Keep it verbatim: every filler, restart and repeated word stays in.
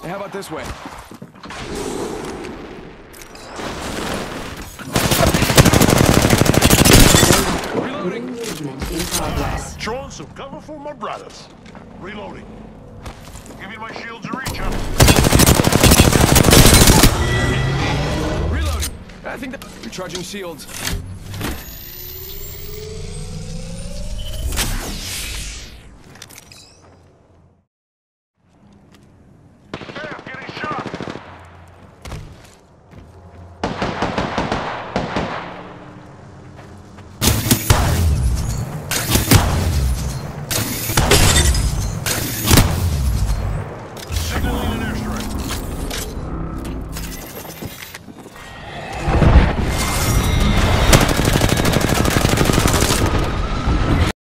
Hey, how about this way? Reloading. Movement in progress. Throwing some cover for my brothers. Reloading. Give me my shields to reach up. Reloading. I think that recharging shields.